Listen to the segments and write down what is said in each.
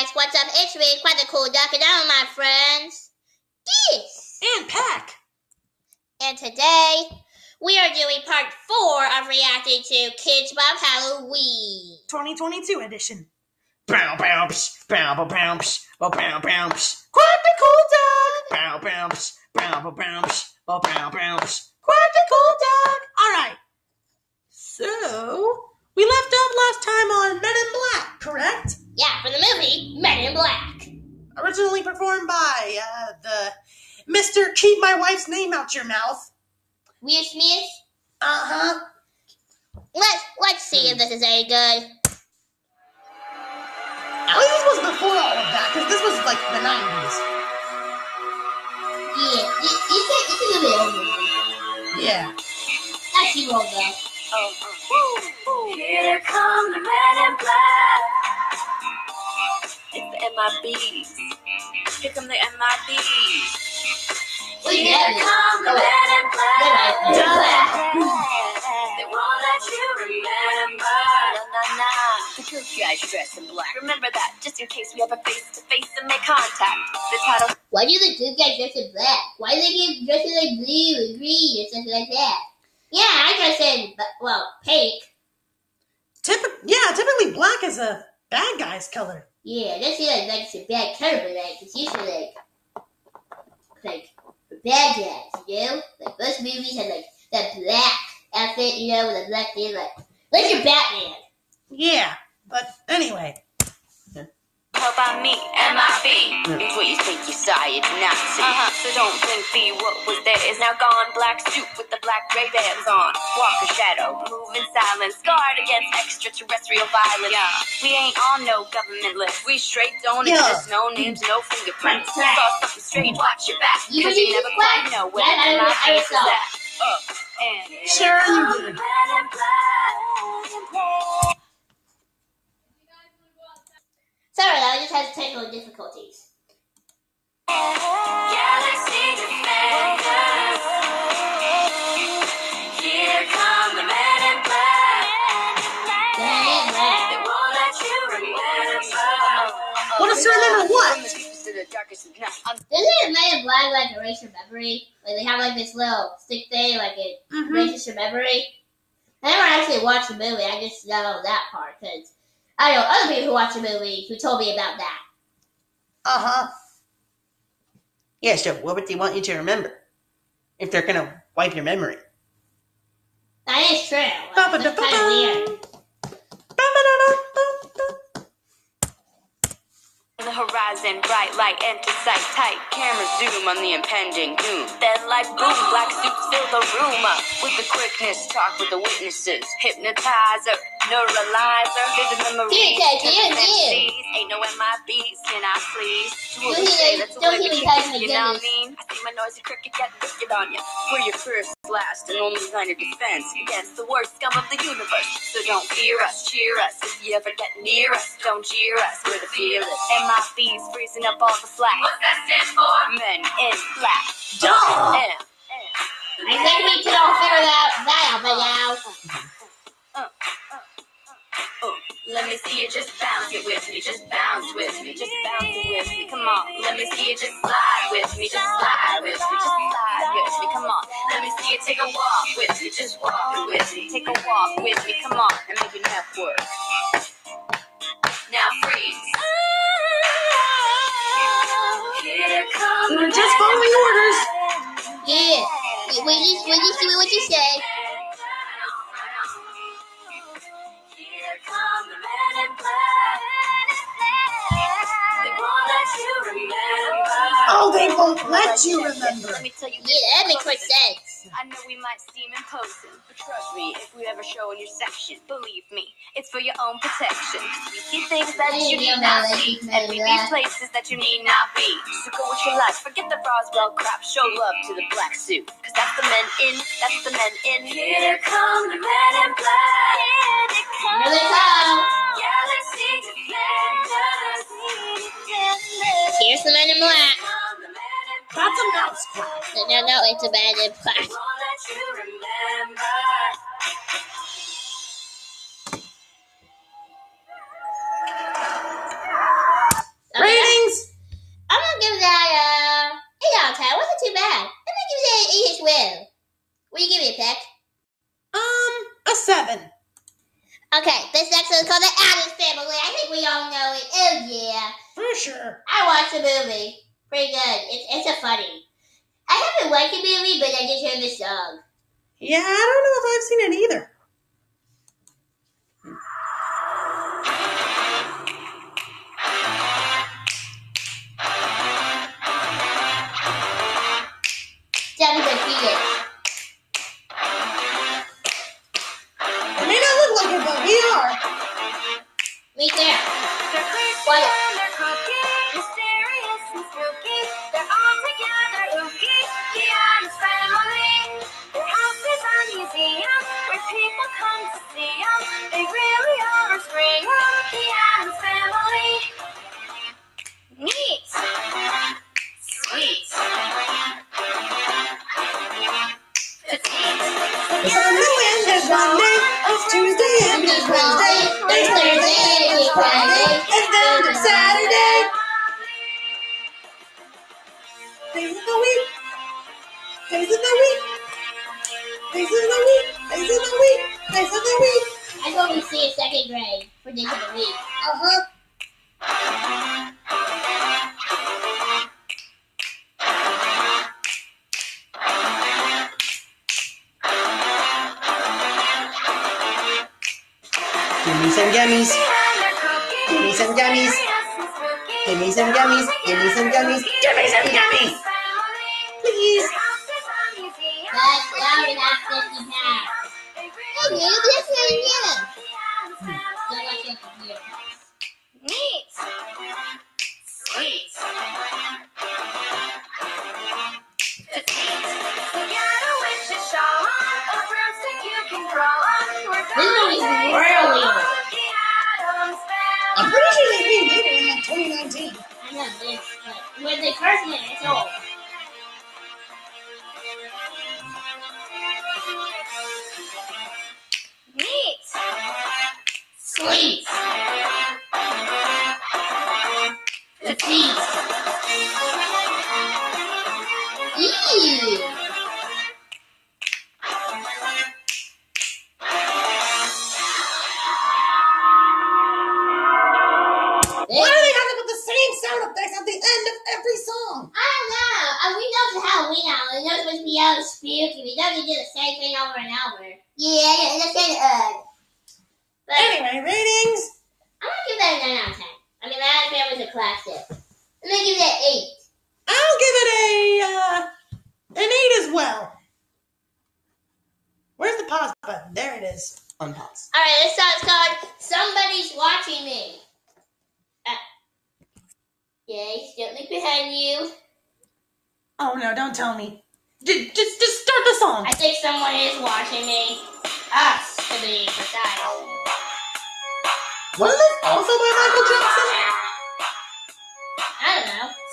guys, what's up? It's me, Quack the Cool Duck, and I'm with my friends, Kidz and Pack. And today, we are doing part 4 of reacting to Kidz Bop Halloween 2022 edition. Bow bow psh, bow bow bow psh, bow bow bow psh. Quack the Cool Duck. Bow bow psh, bow bow bow psh, bow bow bow psh. Quack the Cool Duck. All right. So we left off last time on Men in Black, correct? Yeah, from the movie Men in Black. Originally performed by the Mr. Keep My Wife's Name Out Your Mouth. Will Smith. Uh-huh. Let's see if this is any good. At least this was before all of that, because this was like the 90s. Yeah, it's a little bit older. Yeah. That's too old though. Here come the Men in Black. It's the MIBs. Here come the MIBs. Here come the Men in Black. They won't let you remember. Nah. The good guys dress in black. Remember that, just in case we have a face-to-face and make contact. The title. Why do the good guys dress in black? Why do they get dressed in like blue and green or something like that? Yeah, I dress in, pink. Typically black is a bad guy's color. Yeah, that's like some bad color, but it's usually like for bad guys, you know? Like most movies have like that black outfit, you know, with a black thing, like your Batman. Yeah, but anyway. How about me, MIB? It's what you think you saw, you did not see. So don't think the what was there is now gone. Black suit with the black Ray-Bans on. Walk a shadow, move in silence. Guard against extraterrestrial violence. Yeah. We ain't on no government list. We straight don't exist. No names, no fingerprints. Saw something strange, watch your back. Cause you never quite know where MIB is at. Sure you did. Sorry, I just had technical difficulties. Galaxy Defenders. Here come the Men in Black. They won't let you remember. Want us to remember what? Doesn't it Men in Black like erase your memory? Like they have like this little stick thing, like it erases your memory? I never actually watched the movie, I just know that part, because I know other people who watch the movie who told me about that. Uh-huh. Yeah, so what would they want you to remember? If they're going to wipe your memory. That is true. That's kind of weird. The horizon, bright light, enter sight, tight camera zoom on the impending doom. Then like boom, black suits fill the room up with the quickness, talk with the witnesses, hypnotizer, neuralizer, vivid memories, ain't no MIBs, can I please? Don't even touch my you know what I mean? I see my noisy cricket get wicked on you. We're your first, last, and only line of defense against the worst scum of the universe. So don't fear us, cheer us. If you ever get near us, don't jeer us. We're the fearless. MIBs freezing up all the slack. What's that stand for? Men in Black. Duh! I think we can all figure that out by now. Let me see you just bounce it with me, just bounce with me, just bounce it with me, come on. Let me see you just slide with me, just slide with me, just slide with me, come on. Let me see you take a walk with me, just walk with me, take a walk with me, come on, and make your neck work. Now freeze. Here comes just follow the orders. Yeah. We just do what you say. Here come the Men in Black. They won't let you remember. Oh, they won't let you remember. Let me tell you. Yeah, that makes more sense. I know we might seem imposing, but trust me, if we ever show in your section, believe me, it's for your own protection. We see things that you need not see, and we be places that you need not be. So go with your life, forget the Roswell crap, show love to the black suit, cause that's the men in, that's the men in. Here come the Men in Black. Here they come. Here they come. Galaxy Defenders. Here's the Men in Black. That's a mouse clap. No, it's a Man in Black. Won't let you remember. Family. I think we all know it. Oh, yeah. For sure. I watched the movie. Pretty good. It's a funny. I haven't watched the movie, but I just heard the song. Yeah, I don't know if I've seen it either. Tell me the feeling. It may not look like it, but we are. Me too. They're crazy What? and they're kooky, mysterious and spooky. They're all together ooky. The Addams Family. Their house is a museum where people come to see them. They really are a scream. The Addams Family. Neat. Sweet. Petite. It's Monday and there's Monday. It's Tuesday and there's Wednesday. There's Thursday and there's Friday. And then there's Saturday. Days of the week. Days of the week. Days of the week. Days of the week. Days of the week. That's what we see in second grade for Days of the Week. Uh-huh. Give me some gummies. Give me some gummies. Give me some gummies. Give me some gummies. Give me some gummies. Please. That's loud enough 50 pounds. Hey, maybe this is again. Don't let your computer. Neat. Sweet. Petite. You got a witch's shawl on, a broomstick you can crawl on. We're This movie's really old. the Addams Family. I'm pretty sure they remade it in like 2019. I know, but it's like, when they first made it, it's old. Neat. Sweet. Petite. Ew. Why do they have to put the same sound effects at the end of every song? I don't know. We know it's Halloween now. We know it's supposed to be all spooky. We know they do the same thing over and over. Yeah, that's kind of odd. But Anyway, ratings. I'm gonna give that a 9 out of 10. I mean, that family's a classic. I'm gonna give that 8. I'll give it an 8 as well. Where's the pause button? There it is. Unpause. Alright, this song's called Somebody's Watching Me. Yay, don't look behind you. Oh no! Don't tell me. Just start the song. I think someone is watching me. Us, to be precise. Wasn't this also by Michael Jackson? I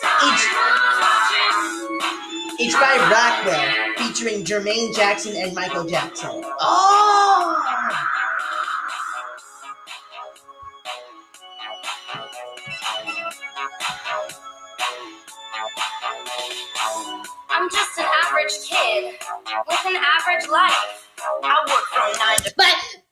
don't know. Each by Rockwell, featuring Jermaine Jackson and Michael Jackson. Oh! I'm just an average kid with an average life. I work from 9 to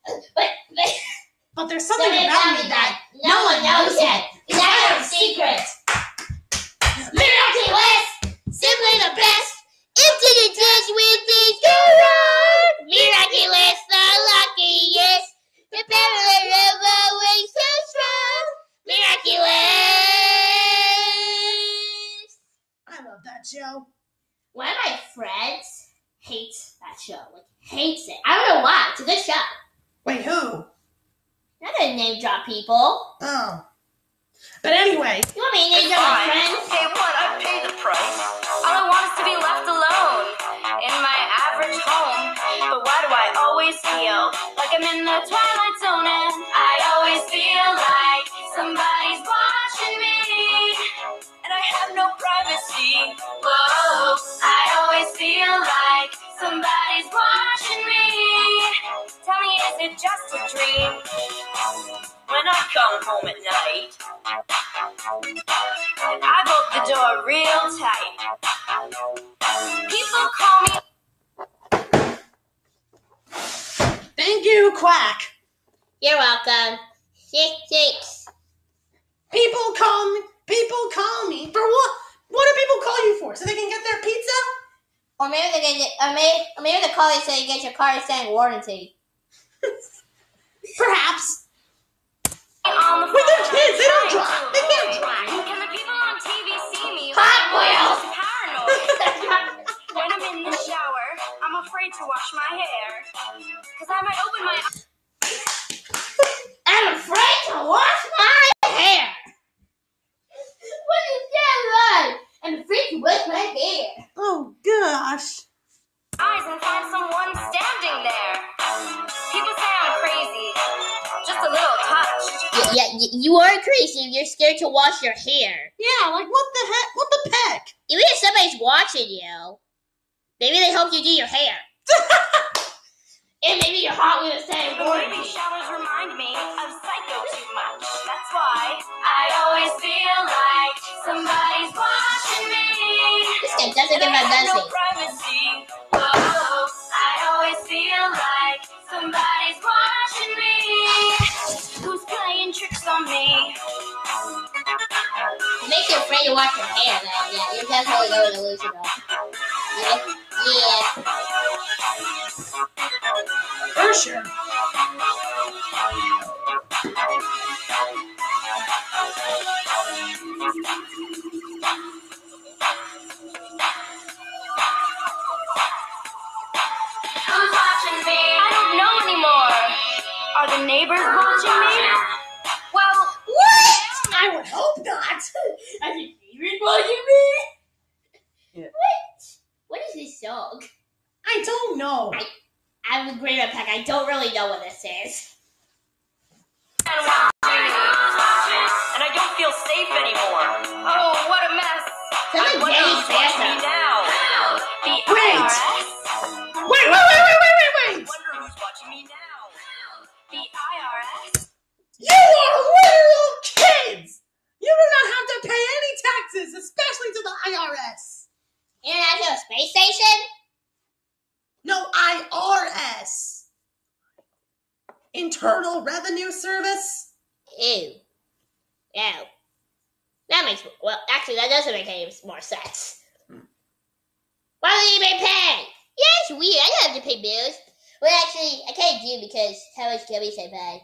But there's something about me that no one knows yet. Because I have a secret. Miraculous, simply the best. Into the touch with things go wrong. Miraculous, the luckiest. The power of always so strong. Miraculous. I love that show. One of my friends hates that show. Like, hates it. I don't know why. It's a good show. Wait, who? I'm not gonna name drop people. Oh. But anyway, You want me to name drop my friends? Hey, what? I pay the price. All I want is to be left alone in my average home. But why do I always feel like I'm in the twilight zone? And I always feel like somebody's watching me, and I have no privacy. Whoa, I always feel like somebody's watching me. Tell me, is it just a dream? When I come home at night, I bolt the door real tight. People call me. thank you, Quack. You're welcome. 666. People call me for what? What do people call you for? So they can get their pizza? Or maybe they get maybe they call you so you get your car extended warranty. Perhaps. With their kids, they don't drive. They can't drive. Can the people on TV see me? Hot Wheels! Paranoid. When I'm in the shower, I'm afraid to wash my hair. Because I might open my eyes. I'm afraid to wash my hair. What is that like? I'm afraid to wash my hair. Oh, gosh. And find someone standing there. People say I'm crazy. Just a little touch. Yeah, you are crazy if you're scared to wash your hair. Yeah, like what the heck? What the peck? Even if somebody's watching you, maybe they hope you do your hair. And maybe your Hot Wheels saying Baby showers remind me of Psycho too much. That's why I always feel like somebody's watching me. This guy doesn't give a No nothing. privacy. Whoa, I always feel like somebody's watching me. Who's playing tricks on me? It makes you afraid to wash your hair, though. Yeah, you're definitely going to lose it all. Yeah. For sure. Who's watching me? I don't know anymore. Are the neighbors watching me? Well, What? I would hope not. Are the neighbors watching me? Yeah. What is this song? I don't know. I'm a great unpack. I don't really know what this is. and I don't feel safe anymore. Oh, what a mess. Someone I wonder Jenny who's watching me Santa. now. The Wait. IRS? Wait. I wonder who's watching me now. The IRS? You are little kids. You do not have to pay any taxes, especially to the IRS. International Space Station? No, IRS. Internal Revenue Service. Ew. Ew. That makes, well, actually, that doesn't make any more sense. Why would you even pay? Yeah, it's weird. I don't have to pay bills. Well, actually, I kind of do because how much gummies I buy.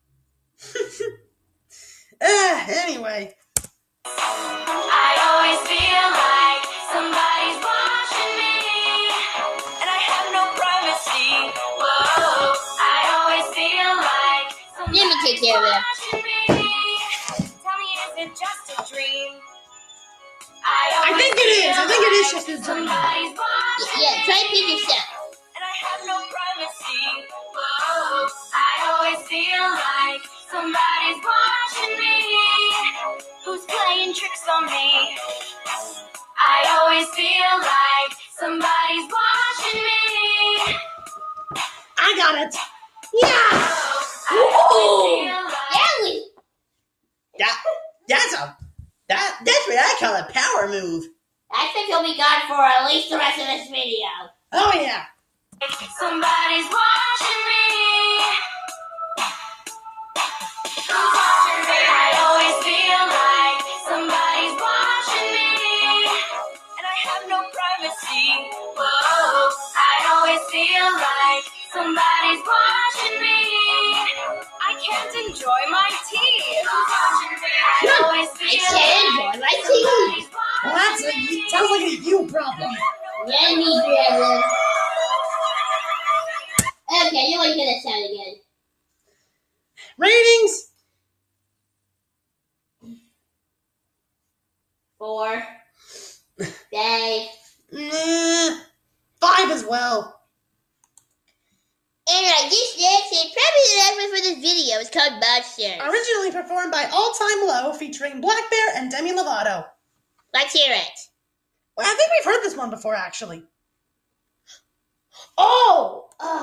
Anyway. I always feel like somebody's watching me, and I have no privacy. Whoa, I always feel like Let me take care of it. watching me. Tell me, is it just a dream? I think it is. I think it is just a dream. Somebody's watching Yeah, try to pick yourself. and I have no privacy. Whoa, I always feel like somebody's watching me. Who's playing tricks on me? I always feel like somebody's watching me. I got it. Yeah. Ooh. Yeah, That's what I call a power move. I think he'll be gone for at least the rest of this video. Oh yeah. Somebody's watching me. Who's watching me? I always feel like somebody's watching me, and I have no privacy. Whoa, I always feel like somebody's watching me. I can't enjoy my tea. Who's watching me? I always I feel can't enjoy my tea. somebody's Well, watching me. sounds like a you problem. Yeah, me, brother. Okay, you want to hear that sound again. Ratings. 4. 5. 5 as well. Alright, this next is probably the last one for this video. It's called Monsters. Originally performed by All Time Low, featuring Black Bear and Demi Lovato. Let's hear it. Well, I think we've heard this one before, actually. Oh!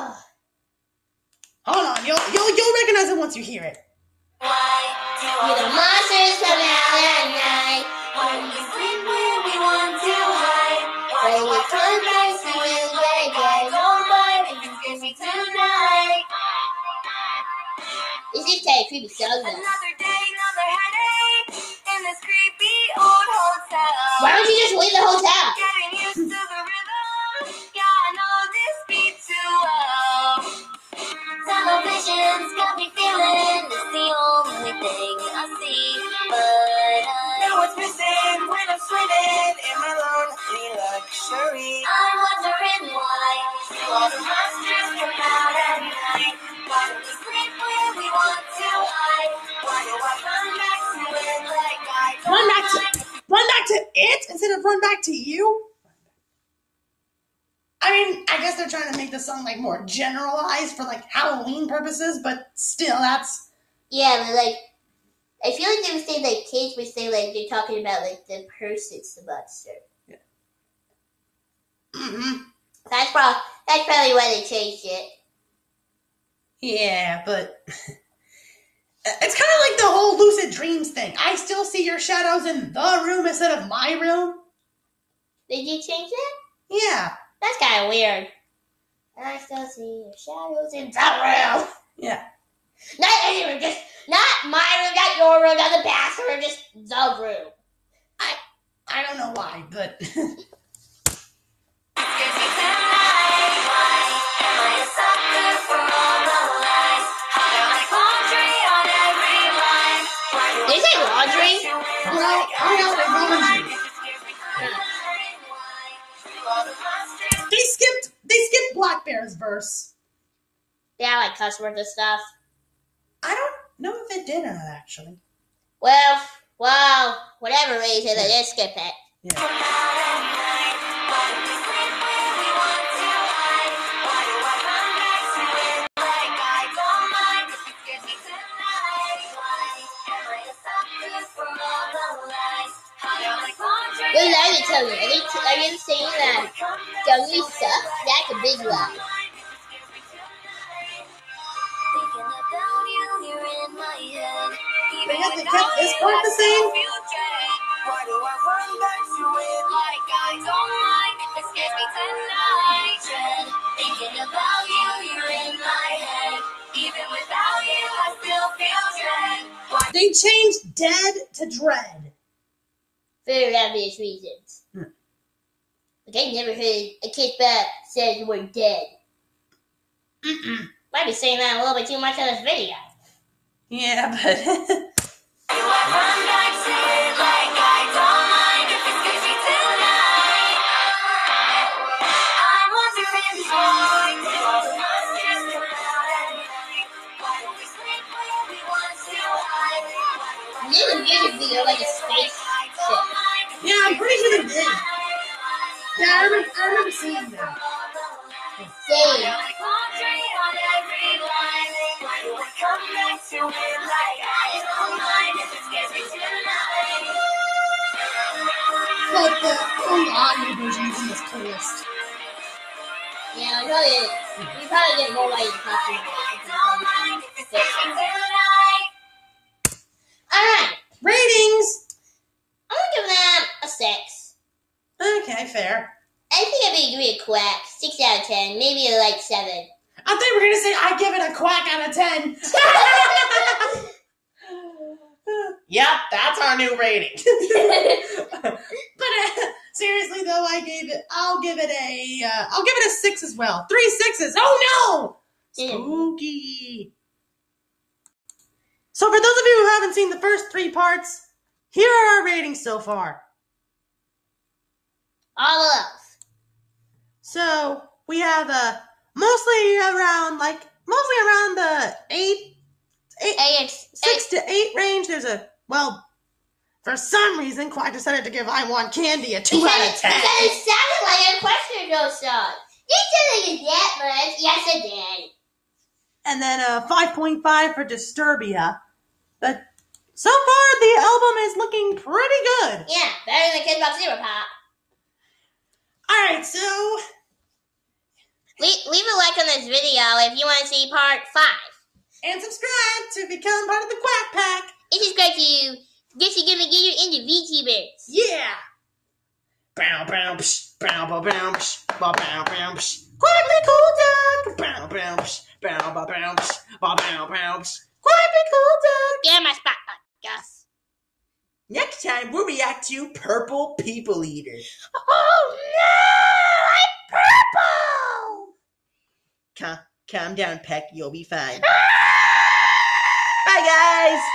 Hold on, you'll recognize it once you hear it. We're the monsters come out at night. When we sleep where we want to hide. When we come back to it like Don't mind if you kiss me tonight. Is this just had a creepy song though. Another day, another headache in this creepy old hotel. Why don't you just leave the hotel? Getting used to the rhythm. Yeah, I know this beat too well. Television's got me feeling it's the only thing I see. But I know what's missing when I'm swimming in my lonely luxury. I'm wondering why all the monsters come out at night. Why don't we sleep where we want to hide? Why do I run back to it like I don't Run back to it instead of run back to you? I mean, I guess they're trying to make the song like more generalized for like Halloween purposes, but still, that's Yeah, but like, I feel like they would say like kids would say like they're talking about like the person's the monster. yeah. Mm-hmm. That's probably why they changed it. Yeah, but it's kind of like the whole lucid dreams thing. I still see your shadows in the room instead of my room. Did you change it? Yeah. That's kind of weird. I still see your shadows in the room. Yeah. Not any room, just not my room, not your room, not the bathroom, just the room. I don't know why, but Did you say laundry? well, I know like laundry. They skipped Black Bear's verse. Yeah, like cuss words and stuff. I don't know if it did or not, actually. Well, whatever reason, they did skip it. Yeah. Well, let me tell you, are you saying that Dummy sucks? That's a big lie. They have to keep this part the same? Why do I run back to it like I don't mind? It scares me tonight. Thinking about you, you're in my head. Even without you, I still feel dread. They changed dead to dread. For obvious reasons. Like, I never heard a kid back say the word dead. Might be saying that a little bit too much on this video. Yeah, but Do I run back to it like I don't mind if it scares me tonight? I'm wondering why all the monsters come out at night. Why don't we sleep where we want to hide? Did the music video like a spaceship? yeah, I'm pretty sure they did. Yeah, I remember seeing that. Same. But the full audio version isn't as coolest. Yeah, you probably get more like copy. Alright, Ratings! I'm gonna give that a 6. Okay, fair. I think I'd be agree with Quack. 6 out of 10, maybe like 7. I thought you were going to say I give it a quack out of 10. Yep, that's our new rating. But seriously though, I'll give it a 6 as well. 3 6s. Oh no! Spooky. So for those of you who haven't seen the first 3 parts, here are our ratings so far. All of those. So we have mostly around the 6 to 8 range. There's for some reason, Quack decided to give I Want Candy a 2 out of 10. Because it sounded like a question ghost song. You said it that much. Yes, it did. And then a 5.5 for Disturbia. But so far, the album is looking pretty good. Yeah, better than Kidz Bop Zero Pop. Alright, so Leave a like on this video if you want to see part 5. and subscribe to become part of the Quack Pack. It is great to get you into VTubers. Yeah. Bow bow psh, bow bow bow psh, bow bow bow psh. Quack the cool dog. Bow bow psh, bow bow bow psh, bow bow bow psh. Quack the cool dog. Get my spotlight, Gus. Next time, we'll react to Purple People Eater. Oh no! I'm purple! Calm down, Peck. You'll be fine. Bye, guys.